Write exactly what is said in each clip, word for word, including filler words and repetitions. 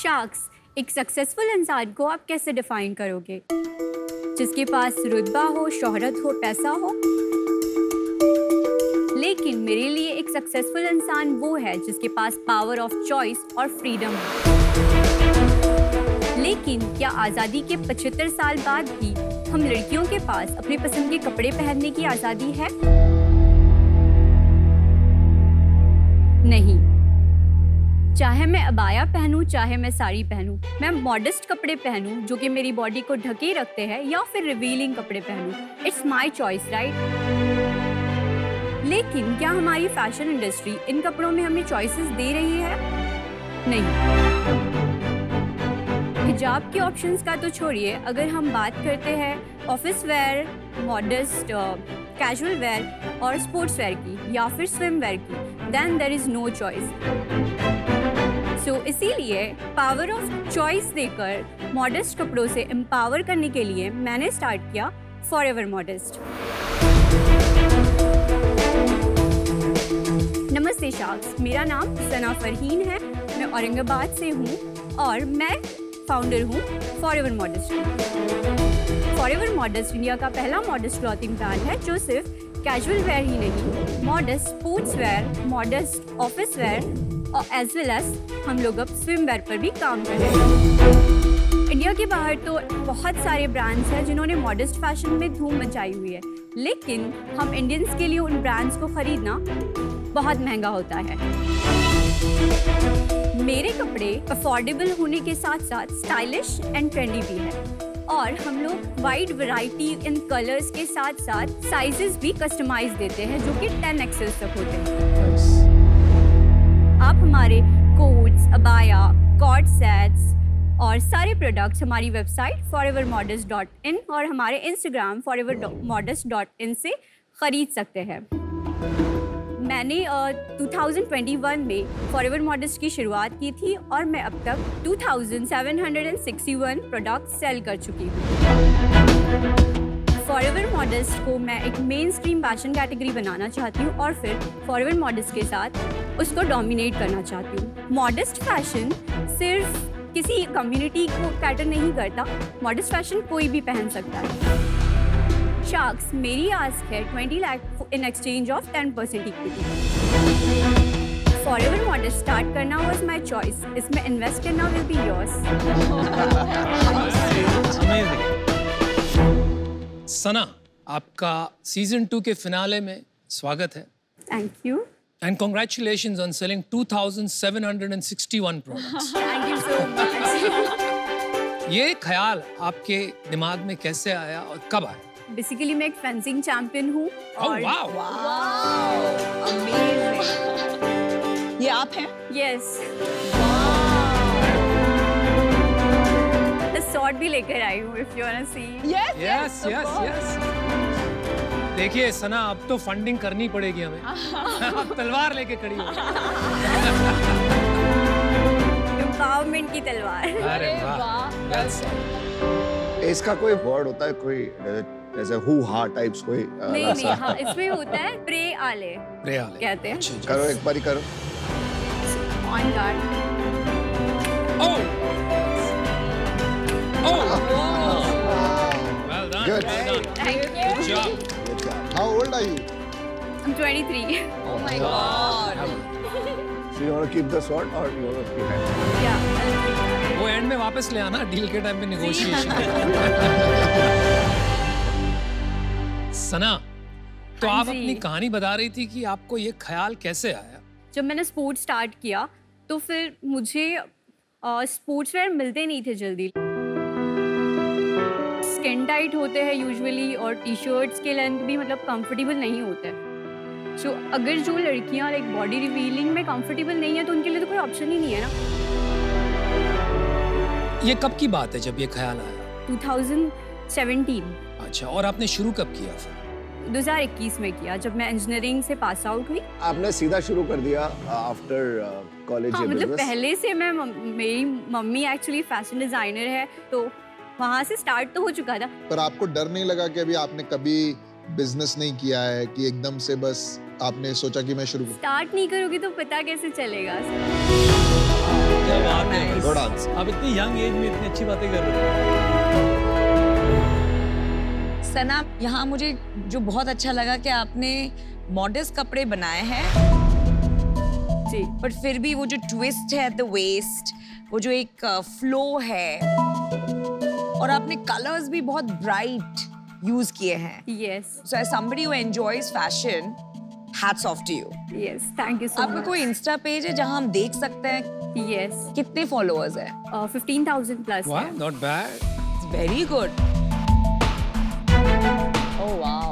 Sharks, एक successful इंसान को आप कैसे डिफाइन करोगे? जिसके पास रुतबा हो, शोहरत हो, पैसा हो। लेकिन मेरे लिए एक सक्सेसफुल इंसान वो है जिसके पास पावर ऑफ चॉइस और फ्रीडम है। लेकिन क्या आज़ादी के पचहत्तर साल बाद भी हम लड़कियों के पास अपने पसंद के कपड़े पहनने की आज़ादी है? नहीं। चाहे मैं अबाया पहनूं, चाहे मैं साड़ी पहनूं, मैं मॉडेस्ट कपड़े पहनूं जो कि मेरी बॉडी को ढके रखते हैं, या फिर रिवीलिंग कपड़े पहनूं, इट्स माय चॉइस, राइट? लेकिन क्या हमारी फैशन इंडस्ट्री इन कपड़ों में हमें चॉइसेस दे रही है? नहीं। हिजाब के ऑप्शंस का तो छोड़िए, अगर हम बात करते हैं office wear, modest, casual wear और स्पोर्ट्स वेयर की, या फिर स्विम वेयर की, then there is no choice. So इसीलिए पावर ऑफ चॉइस देकर मॉडेस्ट कपड़ों से एम्पावर करने के लिए मैंने स्टार्ट किया फॉरएवर मॉडेस्ट। नमस्ते शार्क्स, मेरा नाम सना फरहीन है, मैं औरंगाबाद से हूँ और मैं फाउंडर हूँ forever modest. Forever modest India का पहला मॉडेस्ट क्लॉथिंग ब्रांड है जो सिर्फ कैजुअल वेयर ही नहीं, modest sports wear, modest office wear और एज वेल एज हम लोग अब स्विम वेयर पर भी काम कर रहे हैं। इंडिया के बाहर तो बहुत सारे ब्रांड्स हैं जिन्होंने मॉडेस्ट फैशन में धूम मचाई हुई है, लेकिन हम इंडियंस के लिए उन ब्रांड्स को खरीदना बहुत महंगा होता है। मेरे कपड़े अफोर्डेबल होने के साथ साथ स्टाइलिश एंड ट्रेंडी भी है, और हम लोग वाइड वैरायटी इन कलर्स के साथ साथ साइजेस भी कस्टमाइज देते हैं जो कि टेन एक्सेल तक होते हैं। आप हमारे कोट्स, अबाया, कॉर्ड सेट्स और सारे प्रोडक्ट्स हमारी website forever modest dot in और हमारे Instagram forever modest dot in से खरीद सकते हैं। मैंने uh, दो हज़ार इक्कीस में फॉरएवर मॉडेस्ट की शुरुआत की थी और मैं अब तक दो हज़ार सात सौ इकसठ प्रोडक्ट सेल कर चुकी हूँ। फॉरएवर मॉडेस्ट को मैं एक मेन स्ट्रीम फैशन कैटेगरी बनाना चाहती हूँ और फिर फॉरएवर मॉडेस्ट के साथ उसको डोमिनेट करना चाहती हूँ। मॉडेस्ट फैशन सिर्फ किसी कम्युनिटी को कैटर नहीं करता, मॉडेस्ट फैशन कोई भी पहन सकता है। शार्क्स, मेरी आस्क है बीस lakh in exchange of ten percent equity. Forever modest start करना वाज माय चॉइस, इसमें इन्वेस्ट करना विल बी योर्स। सना, आपका सीजन टू के फिनाले में स्वागत है। Thank you and congratulations on selling two thousand seven hundred sixty one products. Thank you so much. ये ख्याल आपके दिमाग में कैसे आया और कब आया? बेसिकली मैं एक फेंसिंग चैंपियन हूँ और वाओ अमेजिंग। ये आप हैं? यस। शॉट भी लेकर आई हूँ if you want to see. Yes yes yes yes. देखिए सना, अब तो फंडिंग करनी पड़ेगी हमें। आप तलवार लेके खड़ी हो। एम्पावरमेंट की तलवार। अरे वाह। इसका कोई वर्ड होता है, कोई जैसे हु हा टाइप्स कोई? नहीं नहीं, हाँ इसमें होता है प्रे आले। प्रे आले कहते हैं। करो एक बारी करो। On guard. Oh Well done. Good. Well done. Thank you. Good job. Good job. How old are you? I'm twenty-three. Oh my God. So you want to keep the sword or you want to keep it? Yeah. वो end में वापस ले आना, deal के time पे negotiation. सना, तो हाँ आप जी। अपनी कहानी बता रही थी कि आपको ये ख्याल कैसे आया? जब मैंने स्पोर्ट्स स्टार्ट किया तो फिर मुझे स्पोर्ट्स वेयर मिलते नहीं थे जल्दी। स्किन टाइट होते हैं यूजुअली और टी शर्ट्स के लेंथ भी मतलब कंफर्टेबल नहीं होते। सो so, अगर जो लड़कियां लाइक बॉडी रिवीलिंग में कंफर्टेबल नहीं है तो उनके लिए तो कोई ऑप्शन ही नहीं है ना। ये कब की बात है जब ये ख्याल आया? दो हज़ार सत्रह। अच्छा, और आपने शुरू कब किया फिर? दो हज़ार इक्कीस में किया, जब मैं इंजीनियरिंग से पास आउट हुई। आपने सीधा शुरू कर दिया आफ्टर कॉलेज? हाँ, मतलब पहले से मैं मेरी मम्मी एक्चुअली फैशन डिजाइनर है तो वहाँ से स्टार्ट तो हो चुका था। पर आपको डर नहीं लगा कि अभी आपने कभी बिजनेस नहीं किया है कि एकदम से बस आपने सोचा कि मैं शुरू स्टार्ट नहीं करोगी तो पता कैसे चलेगा? क्या बात है, गुड आंसर। आप इतनी यंग एज में इतनी अच्छी बातें कर रहे हो। सना, यहाँ मुझे जो बहुत अच्छा लगा कि आपने मॉडर्न कपड़े बनाए हैं जी, बट फिर भी वो जो ट्विस्ट है द वेस्ट, वो जो एक फ्लो uh, है, और आपने कलर्स भी बहुत ब्राइट यूज किए हैं। Yes so as somebody who enjoys fashion, hats off to you. Yes, thank you so much. आपका कोई इंस्टा पेज है जहां हम देख सकते हैं? यस, कितने फॉलोअर्स हैं? फिफ्टीन थाउजेंड प्लस वाह, है। Not bad. Very good. Oh wow.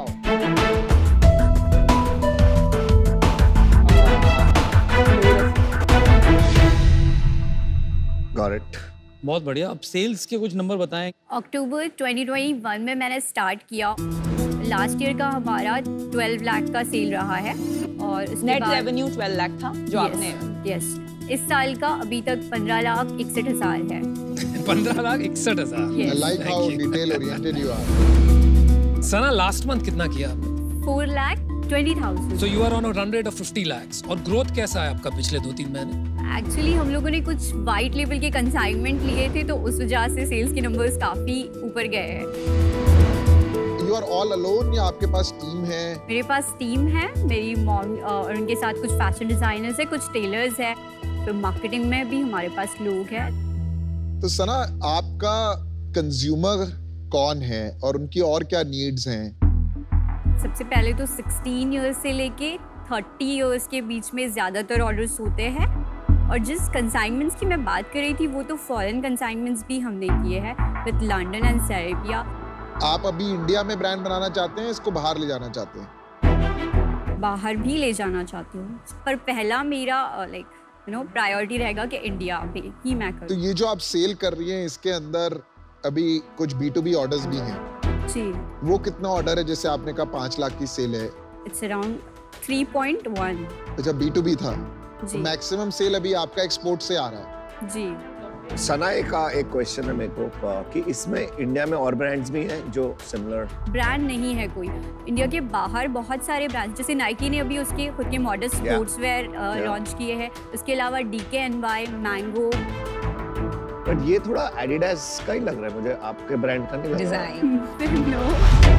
Got it. बहुत बढ़िया। अब सेल्स के कुछ नंबर बताएं। अक्टूबर ट्वेंटी ट्वेंटी वन में मैंने स्टार्ट किया। लास्ट ईयर का हमारा ट्वेल्व लाख का सेल रहा है और नेट रेवेन्यू ट्वेल्व लाख था जो आपने। यस, इस साल का अभी तक पंद्रह लाख इकसठ हजार है। पंद्रह लाख इकसठ हजार। Yes. I like how detail oriented you are. Sana, last month कितना किया आपने? Four lakh twenty thousand. So you are on a run rate of fifty lakhs। और ग्रोथ कैसा है आपका पिछले दो तीन महीने? एक्चुअली हम लोगों ने कुछ वाइट लेवल के कंसाइनमेंट लिए थे तो उस वजह से सेल्स के नंबर्स काफी ऊपर गए हैं। You are all alone या आपके पास टीम है? मेरे पास टीम है, मेरी मॉम और उनके साथ कुछ फैशन डिजाइनर्स है, कुछ टेलर्स है, तो मार्केटिंग में भी हमारे पास लोग हैं। तो सना, आपका कंज्यूमर कौन है और उनकी और क्या नीड्स हैं? सबसे पहले तो सिक्सटीन इयर्स से लेके थर्टी इयर्स के बीच में ज़्यादातर ऑर्डर्स होते हैं, और जिस कंसाइनमेंट्स की मैं बात कर रही थी वो तो फॉरेन कंसाइनमेंट्स भी हमने किए हैं विद लंदन एंड सेरेबिया। आप अभी इंडिया में ब्रांड बनाना चाहते हैं, इसको बाहर ले जाना चाहते हैं? बाहर भी ले जाना चाहती हूँ, पर पहला मेरा लाइक यू नो प्रायोरिटी रहेगा कि इंडिया में ही मैं तो करूँ। ये जो आप सेल कर रही हैं इसके अंदर अभी कुछ बी टू बी ऑर्डर्स भी हैं। जी, वो कितना ऑर्डर है? जैसे आपने कहा पाँच लाख की सेल है। It's around three point one. अच्छा, बी टू बी था। जी मैक्सिमम सेल अभी आपका एक्सपोर्ट से आ रहा है। जी। सना, एक एक क्वेश्चन है मेरे को कि इसमें इंडिया में और ब्रांड्स भी हैं जो सिमिलर? ब्रांड नहीं है कोई। इंडिया के बाहर बहुत सारे ब्रांड्स, जैसे नाइकी ने अभी उसके खुद के मॉडल स्पोर्ट्स वेयर लॉन्च किए हैं, उसके अलावा डी के एन वाई, मैंगो। बट ये थोड़ा एडिडास का ही लग रहा है मुझे, आपके ब्रांड का नहीं लग रहा। Design no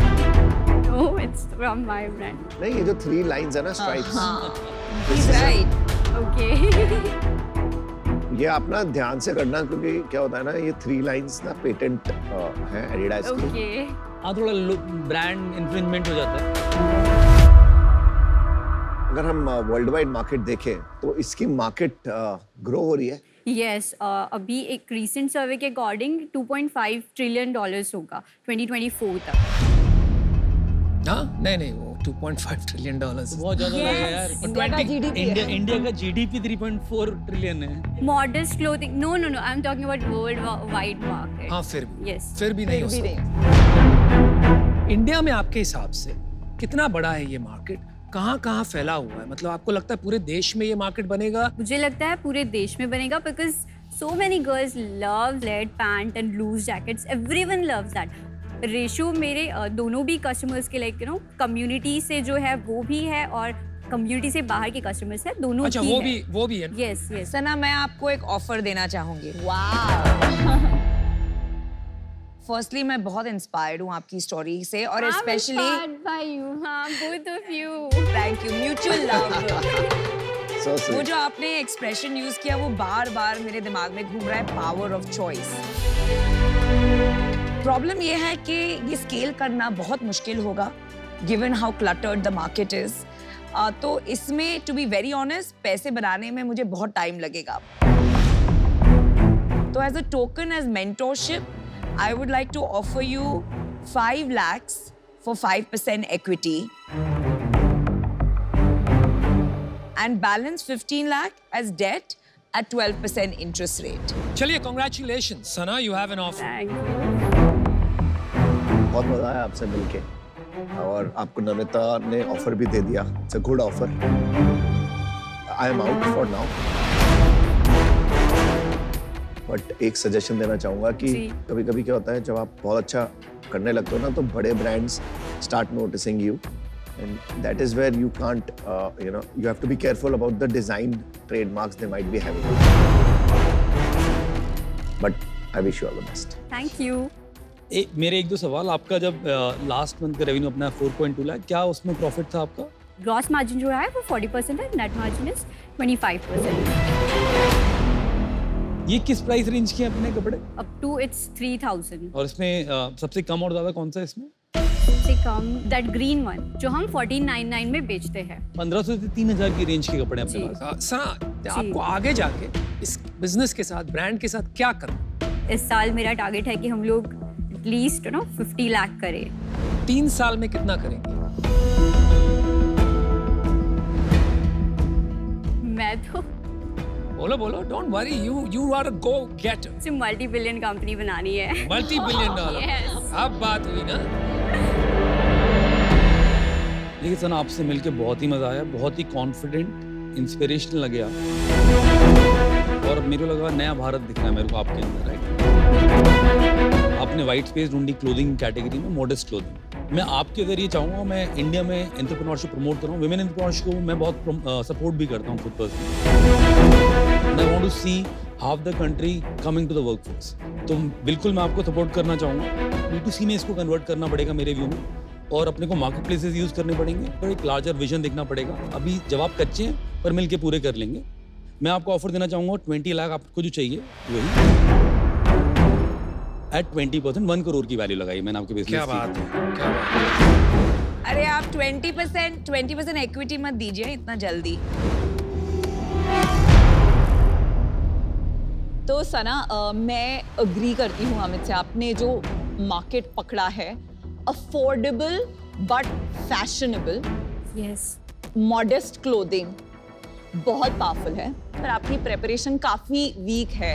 no, it's from my brand. नहीं, ये जो थ्री लाइंस है ना, स्ट्राइप्स, हाँ, he's right। ओके। ये आप ना ध्यान से करना, क्योंकि क्या होता है ना, ये थ्री लाइंस ना पेटेंट है एडिडास की। ओके। हाँ, थोड़ा ब्रांड इन्फ्रिंजमेंट हो जाता है। अगर हम वर्ल्ड वाइड मार्केट देखें तो इसकी मार्केट ग्रो हो रही है। यस, अभी एक रीसेंट सर्वे के according to point five trillion dollars होगा ट्वेंटी ट्वेंटी फोर तक। हाँ, नहीं नहीं, वो two point five trillion dollars बहुत ज्यादा Yes. लगे यार। इंडिया का ट्वेंटी जीडीपी इंडिया है। इंडिया का GDP three point four trillion है। Modern clothing, no no no, I am talking about world wide market. हाँ, फिर भी यस, फिर भी नहीं हो भी सकता। इंडिया में आपके हिसाब से कितना बड़ा है ये मार्केट? कहाँ कहाँ फैला हुआ है? मतलब आपको लगता है पूरे देश में ये मार्केट बनेगा? मुझे लगता है पूरे देश में बनेगा, because so many girls love laid pant and loose jackets, everyone loves that. Ratio मेरे uh, दोनों भी कस्टमर्स के लाइक यू नो कम्युनिटी से जो है वो भी है, और कम्युनिटी से बाहर के कस्टमर्स है, दोनों अच्छा, ही वो है। भी वो भी है। Yes yes. सना, मैं आपको एक ऑफर देना चाहूंगी। वाह। फर्स्टली मैं बहुत इंस्पायर्ड हूँ आपकी स्टोरी से, और स्पेशली बाय यू। हाँ, both of you. Thank you, mutual love. So वो sweet. जो आपने एक्सप्रेशन यूज किया वो बार बार मेरे दिमाग में घूम रहा है, पावर ऑफ चॉइस। प्रॉब्लम ये है कि ये स्केल करना बहुत मुश्किल होगा given how cluttered the market is. तो इसमें टू बी वेरी ऑनेस्ट पैसे बनाने में मुझे बहुत टाइम लगेगा। तो as a token, as mentorship, I would like to offer you five lakhs for five percent equity and balance fifteen lakh as debt at twelve percent interest rate. चलिए, congratulations, Sana, you have an offer. Thank you. बहुत मजा आया आपसे मिलके, और आपको नमिता ने offer भी दे दिया। It's a good offer. I am out for now, but एक सजेशन देना चाहूंगा कि जी। कभी कभी क्या होता है, जब आप बहुत अच्छा करने लगते हो ना, तो बड़े brands start noticing you, and that is where you can't uh, you know you have to be careful about the design trademarks they might be having. But I wish you all the best. Thank you. ए, मेरे एक दो सवाल। आपका जब last month का revenue अपना four point two lakh, क्या उसमें प्रॉफिट था आपका? ग्रॉस मार्जिन जो है वो फोर्टी परसेंट है, net margin is twenty five percent. ये किस प्राइस रेंज के अपने कपड़े? Up to it's three thousand. और इसमें uh, सबसे कम और ज्यादा कौन सा है इसमें? सबसे कम दैट ग्रीन वन जो हम फोर्टीन नाइन नाइन में बेचते हैं। पंद्रह सौ से तीन हजार की रेंज के कपड़े अपने जी। पास। अ, सना, आपको आगे जाके इस बिजनेस के साथ, ब्रांड के साथ क्या करना? इस साल मेरा टारगेट है कि हम लोग at least you know fifty lakh करें। तीन साल में कितना करेंगे? मैं तो बोलो बोलो, don't worry, you you are a go getter. सिर्फ मल्टी बिलियन कंपनी बनानी है। Multi billion dollar. Yes. अब बात हुई ना। देखिए सना, आपसे मिलके बहुत ही मजा आया, बहुत ही कॉन्फिडेंट, इंस्पिरेशनल लगे आप। और मेरे को लगा नया भारत दिख रहा है मेरे को आपके अंदर, राइट? आपने वाइट स्पेस ढूंढी क्लोथिंग कैटेगरी में, मॉडेस्ट क्लोथिंग। मैं आपके जरिए चाहूँगा, मैं इंडिया में एंटरप्रेन्योरशिप प्रमोट कर रहा हूँ, विमेन एंटरप्रेन्योरशिप को मैं बहुत सपोर्ट भी करता हूँ खुद personally. I want to see half the country coming to the workforce. तो बिल्कुल मैं आपको सपोर्ट करना चाहूँगा। बी टू सी में इसको कन्वर्ट करना पड़ेगा मेरे व्यू में, और अपने को मार्केट प्लेसेस यूज करने पड़ेंगे, और एक लार्जर विजन देखना पड़ेगा। अभी जब आप कच्चे हैं पर मिलके पूरे कर लेंगे। मैं आपको ऑफर देना चाहूँगा ट्वेंटी लाख आपको जो चाहिए वही at twenty percent, one crore की वैल्यू लगाई मैंने आपके बिजनेस। क्या बात है, क्या बात है। अरे आप twenty percent twenty percent equity मत दीजिए इतना जल्दी। तो सना, uh, मैं अग्री करती हूँ अमित से। आपने जो मार्केट पकड़ा है, affordable but fashionable, yes, modest clothing, बहुत पावरफुल है, पर आपकी प्रेपरेशन काफी वीक है।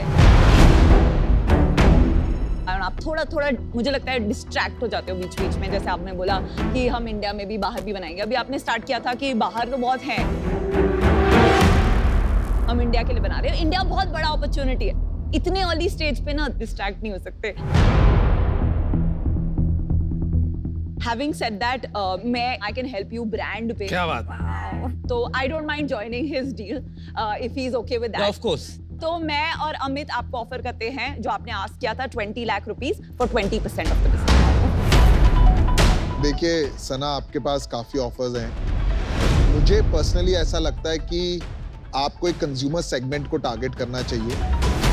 और आप थोड़ा थोड़ा मुझे लगता है डिस्ट्रैक्ट हो जाते हो बीच बीच में। जैसे आपने बोला कि हम इंडिया में भी, बाहर भी बनाएंगे। अभी आपने स्टार्ट किया था कि बाहर तो बहुत है, हम इंडिया के लिए बना रहे हैं। इंडिया बहुत बड़ा अपॉर्चुनिटी है। इतने अर्ली स्टेज पे ना डिस्ट्रैक्ट नहीं हो सकते। Having said that, uh, मैं I can help you brand पे। क्या बात है। तो I don't mind joining his deal uh, if he's okay with that. Of course. तो मैं और अमित आपको ऑफर करते हैं जो आपने आस्क किया था, twenty lakh rupees for twenty percent of the business. देखिए सना, आपके पास काफी ऑफर्स हैं। मुझे पर्सनली ऐसा लगता है कि आपको एक कंज्यूमर सेगमेंट को टारगेट करना चाहिए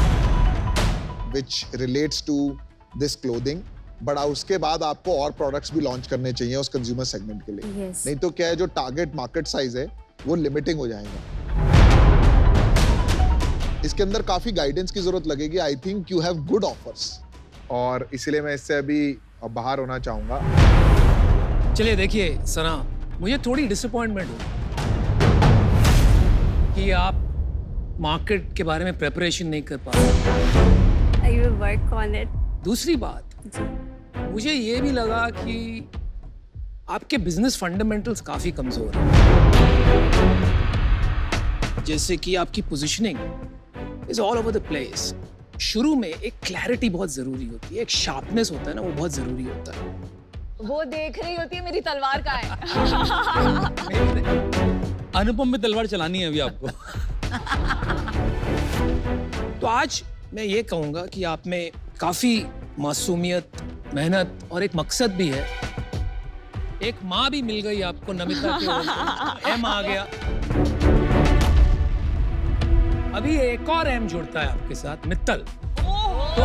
which relates to this clothing, but उसके बाद आपको और प्रोडक्ट्स भी लॉन्च करने चाहिए उस कंज्यूमर सेगमेंट के लिए। yes. नहीं तो क्या है, जो टारगेट मार्केट साइज है वो लिमिटिंग हो जाएगा। इसके अंदर काफी गाइडेंस की जरूरत लगेगी। I think you have good offers, और इसीलिए मैं इससे अभी बाहर होना चाहूंगा। चलिए देखिए सना, मुझे थोड़ी डिसअपॉइंटमेंट हुई कि आप मार्केट के बारे में प्रिपरेशन नहीं कर पा रहे। I will work on it. दूसरी बात, मुझे ये भी लगा कि आपके बिजनेस फंडामेंटल्स काफी कमजोर हैं। जैसे कि आपकी positioning is all over the place. शुरू में एक क्लैरिटी बहुत जरूरी होती है, एक शार्पनेस होता है ना, वो बहुत जरूरी होता है। वो देख रही होती है मेरी तलवार का है। अनुपम में तलवार चलानी है अभी आपको। तो आज मैं ये कहूंगा कि आप में काफी मासूमियत, मेहनत और एक मकसद भी है। एक माँ भी मिल गई आपको, नमिता के ओर एम आ गया। अभी एक और एम जुड़ता है आपके साथ, मित्तल। तो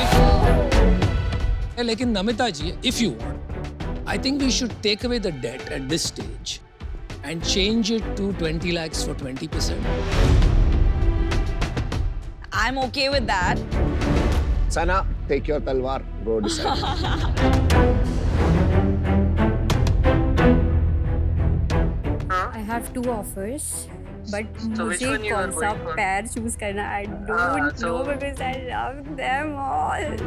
एक, लेकिन Namita ji, if you want, I think we should take away the debt at this stage and change it to twenty lakhs for twenty percent. I'm okay with that. Sana, take your talwar, go decide. I have two offers, but मुझे कौन सा पैर choose करना, I don't know because I love them all.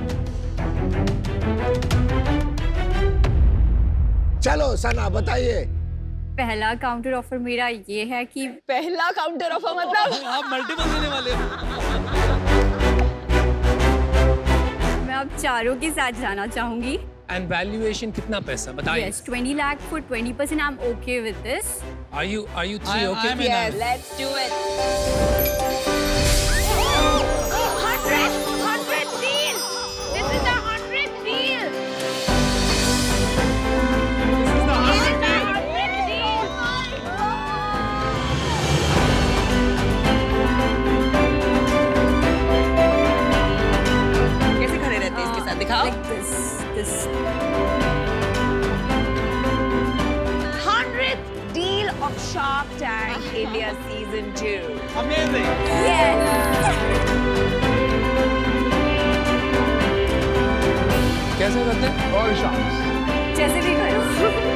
चलो सना, बताइए। पहला counter offer मेरा ये है कि पहला काउंटर ऑफर मतलब आप मल्टीपल देने वाले हो। मैं अब चारों के साथ जाना चाहूंगी। एंड वैल्यूएशन कितना पैसा बताइए? Yes, twenty lakh for twenty percent. I'm okay with this. Are you are you three I- okay? I'm in. yes, let's do it. Hundred, hundred. कैसे करते हैं? और शांत। जैसे भी करो